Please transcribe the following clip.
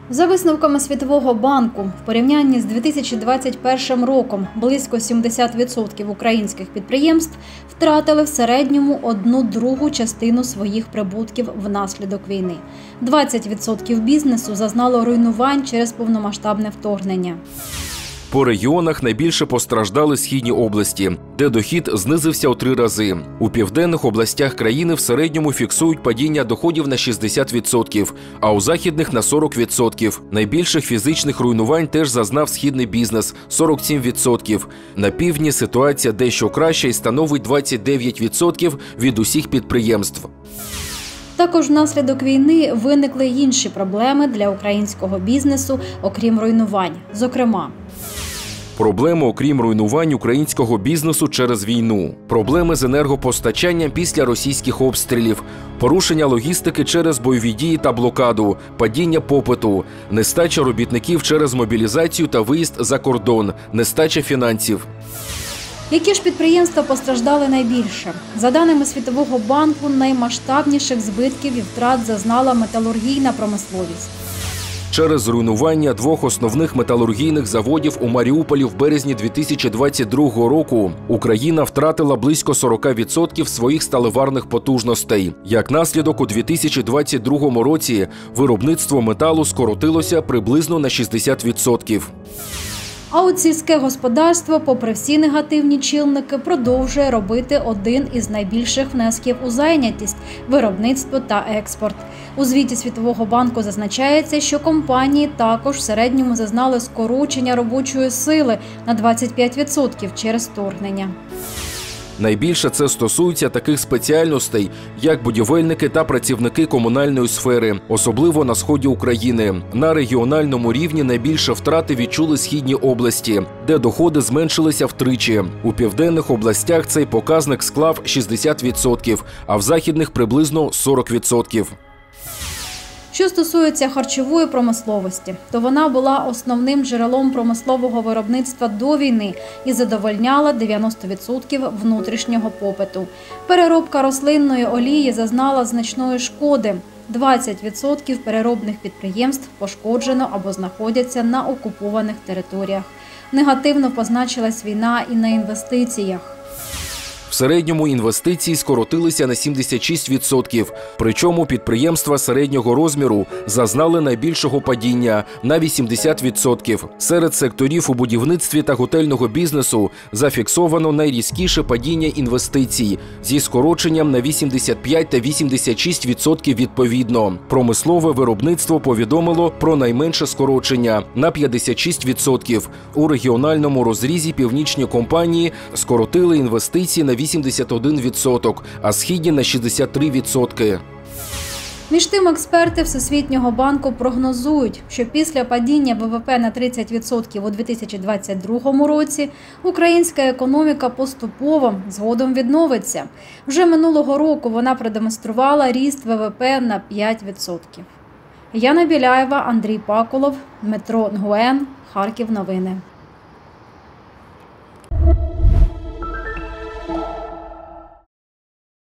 За висновками Світового банку, в порівнянні з 2021 роком близько 70% українських підприємств втратили в середньому 1/2 частину своїх прибутків внаслідок війни. 20% бізнесу зазнало руйнувань через повномасштабне вторгнення. По регіонах найбільше постраждали східні області, де дохід знизився у 3 рази. У південних областях країни в середньому фіксують падіння доходів на 60%, а у західних – на 40%. Найбільших фізичних руйнувань теж зазнав східний бізнес – 47%. На півдні ситуація дещо краща і становить 29% від усіх підприємств. Також внаслідок війни виникли й інші проблеми для українського бізнесу, окрім руйнувань. Зокрема, проблеми, окрім руйнувань українського бізнесу через війну. Проблеми з енергопостачанням після російських обстрілів. Порушення логістики через бойові дії та блокаду. Падіння попиту. Нестача робітників через мобілізацію та виїзд за кордон. Нестача фінансів. Які ж підприємства постраждали найбільше? За даними Світового банку, наймасштабніших збитків і втрат зазнала металургійна промисловість. Через руйнування 2 основних металургійних заводів у Маріуполі в березні 2022 року Україна втратила близько 40% своїх сталеварних потужностей. Як наслідок, у 2022 році виробництво металу скоротилося приблизно на 60%. А от сільське господарство, попри всі негативні чинники, продовжує робити один із найбільших внесків у зайнятість – виробництво та експорт. У звіті Світового банку зазначається, що компанії також в середньому зазнали скорочення робочої сили на 25% через вторгнення. Найбільше це стосується таких спеціальностей, як будівельники та працівники комунальної сфери, особливо на сході України. На регіональному рівні найбільше втрати відчули східні області, де доходи зменшилися втричі. У південних областях цей показник склав 60%, а в західних – приблизно 40%. Що стосується харчової промисловості, то вона була основним джерелом промислового виробництва до війни і задовольняла 90% внутрішнього попиту. Переробка рослинної олії зазнала значної шкоди. 20% переробних підприємств пошкоджено або знаходяться на окупованих територіях. Негативно позначилась війна і на інвестиціях. В середньому інвестиції скоротилися на 76%, причому підприємства середнього розміру зазнали найбільшого падіння – на 80%. Серед секторів у будівництві та готельного бізнесу зафіксовано найрізкіше падіння інвестицій зі скороченням на 85 та 86% відповідно. Промислове виробництво повідомило про найменше скорочення – на 56%. У регіональному розрізі північні компанії скоротили інвестиції на 81%, а східні – на 63%. Між тим, експерти Всесвітнього банку прогнозують, що після падіння ВВП на 30% у 2022 році українська економіка поступово згодом відновиться. Вже минулого року вона продемонструвала ріст ВВП на 5%. Яна Біляєва, Андрій Пакулов, Дмитро Нгуен, Харків новини.